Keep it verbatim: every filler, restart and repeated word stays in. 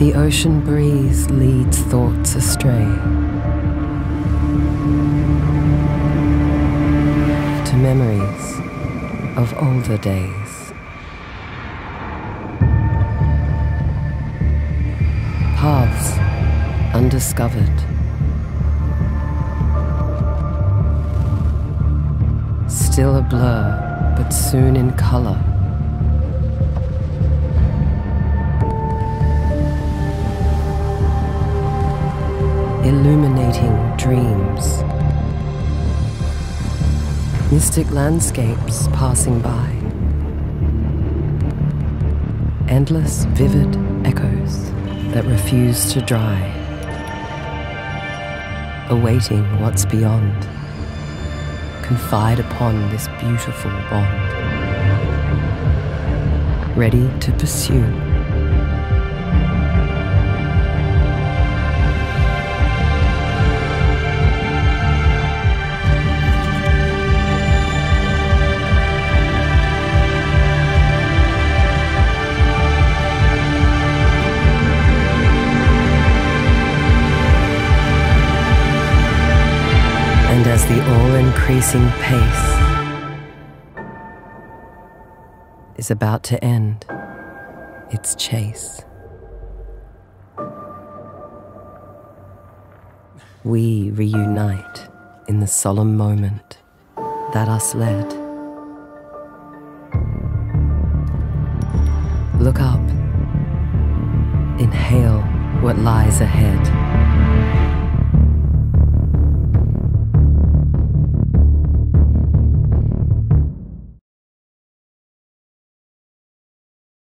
The ocean breeze leads thoughts astray to memories of older days. Paths undiscovered, still a blur, but soon in color. Illuminating dreams, mystic landscapes passing by, endless vivid echoes that refuse to dry, awaiting what's beyond. Confide upon this beautiful bond, ready to pursue. And as the all-increasing pace is about to end its chase, we reunite in the solemn moment that us led. Look up, inhale what lies ahead.